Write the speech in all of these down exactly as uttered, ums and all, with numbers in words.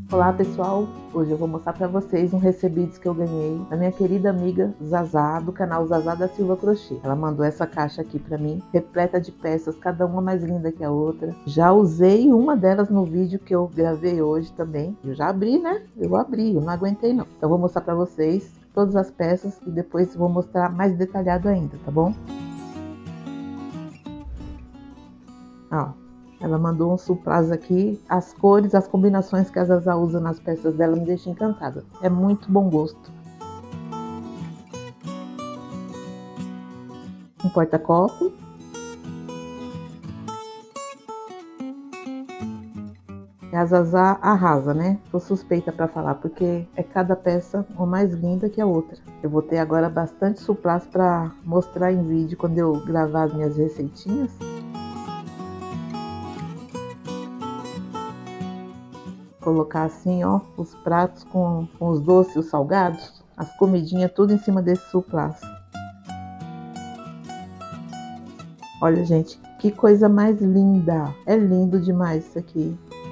Olá pessoal, hoje eu vou mostrar para vocês um recebidos que eu ganhei da minha querida amiga Zazá, do canal Zazá da Silva Crochê. Ela mandou essa caixa aqui para mim, repleta de peças, cada uma mais linda que a outra. Já usei uma delas no vídeo que eu gravei hoje também. Eu já abri, né? Eu abri, eu não aguentei não. Então vou mostrar para vocês todas as peças e depois vou mostrar mais detalhado ainda, tá bom? Ó. Ela mandou um suplás aqui, as cores, as combinações que a Zazá usa nas peças dela me deixam encantada. É muito bom gosto. Um porta-copo. E a Zazá arrasa, né? Tô suspeita para falar, porque é cada peça uma mais linda que a outra. Eu vou ter agora bastante suplás para mostrar em vídeo quando eu gravar as minhas receitinhas. Colocar assim, ó, os pratos com, com os doces, os salgados, as comidinhas, tudo em cima desse suplás. Olha, gente, que coisa mais linda! É lindo demais isso aqui.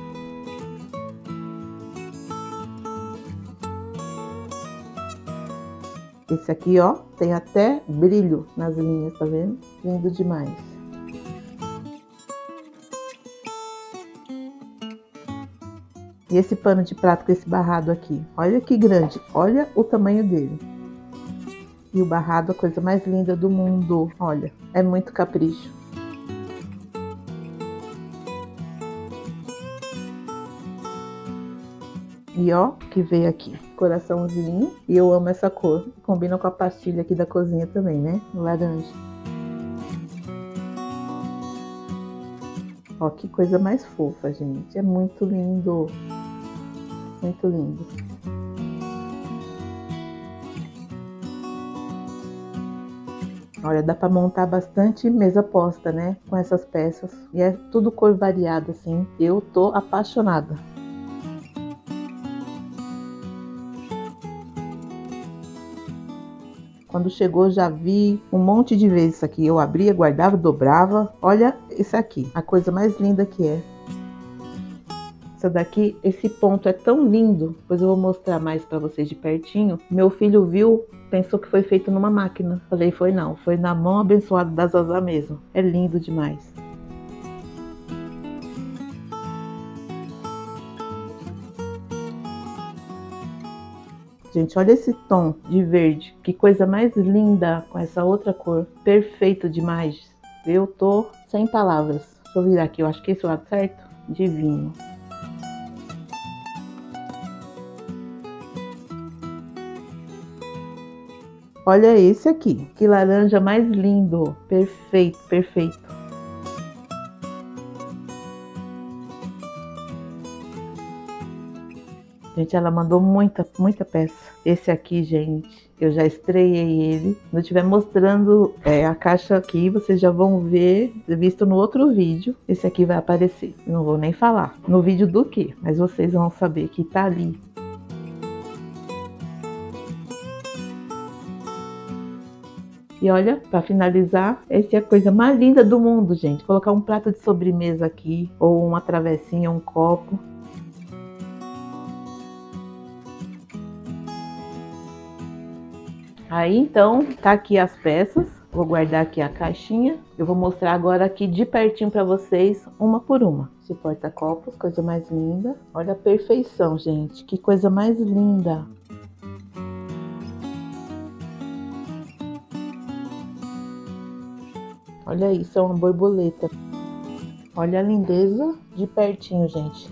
Esse aqui, ó, tem até brilho nas linhas, tá vendo? Lindo demais. E esse pano de prato com esse barrado aqui, olha que grande, olha o tamanho dele. E o barrado, a coisa mais linda do mundo, olha, é muito capricho. E ó, que veio aqui, coraçãozinho, e eu amo essa cor, combina com a pastilha aqui da cozinha também, né, laranja. Ó, que coisa mais fofa, gente, é muito lindo. Muito lindo. Olha, dá para montar bastante mesa posta, né? Com essas peças. E é tudo cor variada, assim. Eu tô apaixonada. Quando chegou, já vi um monte de vezes isso aqui. Eu abria, guardava, dobrava. Olha isso aqui, a coisa mais linda que é. Essa daqui, esse ponto é tão lindo, depois eu vou mostrar mais para vocês de pertinho. Meu filho viu, pensou que foi feito numa máquina. Falei, foi não, foi na mão abençoada da Zazá mesmo. É lindo demais. Gente, olha esse tom de verde, que coisa mais linda com essa outra cor. Perfeito demais. Eu tô sem palavras. Deixa eu virar aqui, eu acho que esse lado certo. Divino. Olha esse aqui, que laranja mais lindo, perfeito, perfeito. Gente, ela mandou muita, muita peça. Esse aqui, gente, eu já estreiei ele. Quando eu estiver mostrando é, a caixa aqui, vocês já vão ver, visto no outro vídeo, esse aqui vai aparecer. Não vou nem falar no vídeo do que, mas vocês vão saber que tá ali. E olha, para finalizar, essa é a coisa mais linda do mundo, gente. Colocar um prato de sobremesa aqui, ou uma travessinha, um copo. Aí, então, tá aqui as peças. Vou guardar aqui a caixinha. Eu vou mostrar agora aqui de pertinho para vocês, uma por uma. Esse porta-copos, coisa mais linda. Olha a perfeição, gente. Que coisa mais linda. Olha isso, é uma borboleta. Olha a lindeza de pertinho, gente.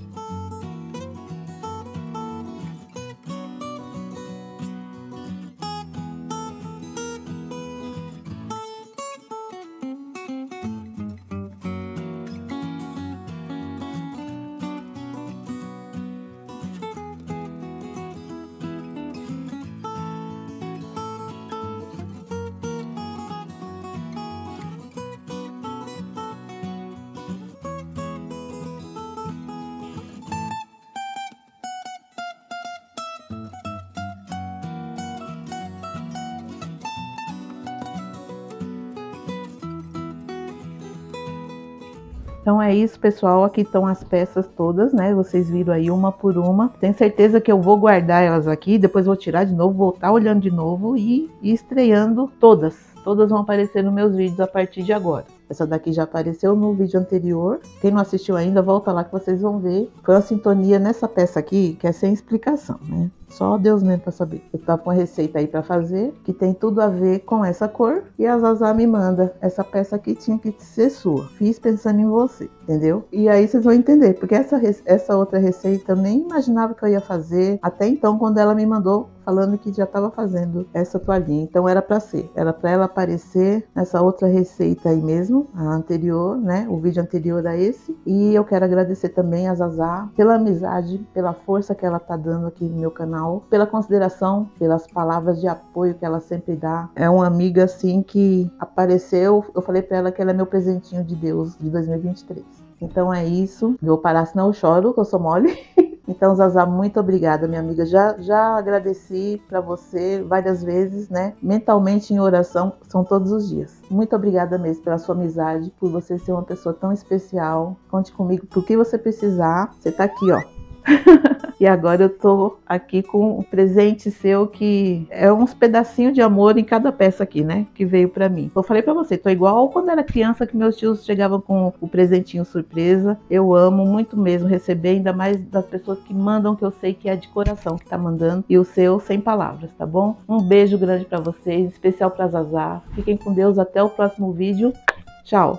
Então é isso, pessoal. Aqui estão as peças todas, né? Vocês viram aí uma por uma. Tenho certeza que eu vou guardar elas aqui, depois vou tirar de novo, voltar olhando de novo e, e estreando todas. Todas vão aparecer nos meus vídeos a partir de agora. Essa daqui já apareceu no vídeo anterior. Quem não assistiu ainda, volta lá que vocês vão ver. Foi uma sintonia nessa peça aqui que é sem explicação, né? Só Deus mesmo para saber. Eu tava com uma receita aí para fazer que tem tudo a ver com essa cor. E a Zazá me manda. Essa peça aqui tinha que ser sua. Fiz pensando em você, entendeu? E aí vocês vão entender. Porque essa, essa outra receita eu nem imaginava que eu ia fazer. Até então, quando ela me mandou falando que já estava fazendo essa toalhinha. Então era para ser. Era para ela aparecer nessa outra receita aí mesmo. A anterior, né? O vídeo anterior a esse. E eu quero agradecer também a Zazá pela amizade, pela força que ela tá dando aqui no meu canal, pela consideração, pelas palavras de apoio que ela sempre dá. É uma amiga assim que apareceu, eu falei para ela que ela é meu presentinho de Deus de dois mil e vinte e três. Então é isso. Vou parar, senão eu choro, que eu sou mole. Então, Zazá, muito obrigada, minha amiga. Já, já agradeci para você várias vezes, né? Mentalmente em oração, são todos os dias. Muito obrigada mesmo pela sua amizade, por você ser uma pessoa tão especial. Conte comigo pro que você precisar. Você tá aqui, ó. E agora eu tô aqui com um presente seu que é uns pedacinhos de amor em cada peça aqui, né? Que veio pra mim. Eu falei pra você, tô igual quando era criança que meus tios chegavam com o presentinho surpresa. Eu amo muito mesmo receber, ainda mais das pessoas que mandam, que eu sei que é de coração que tá mandando. E o seu sem palavras, tá bom? Um beijo grande pra vocês, especial pra Zazá. Fiquem com Deus, até o próximo vídeo. Tchau!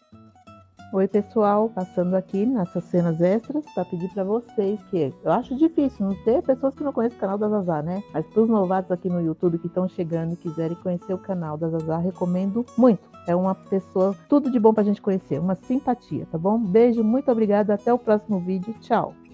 Oi pessoal, passando aqui nessas cenas extras para pedir para vocês que eu acho difícil não ter pessoas que não conhecem o canal da Zazá, né? Mas para os novatos aqui no YouTube que estão chegando e quiserem conhecer o canal da Zazá, recomendo muito. É uma pessoa, tudo de bom para a gente conhecer, uma simpatia, tá bom? Beijo, muito obrigada, até o próximo vídeo, tchau!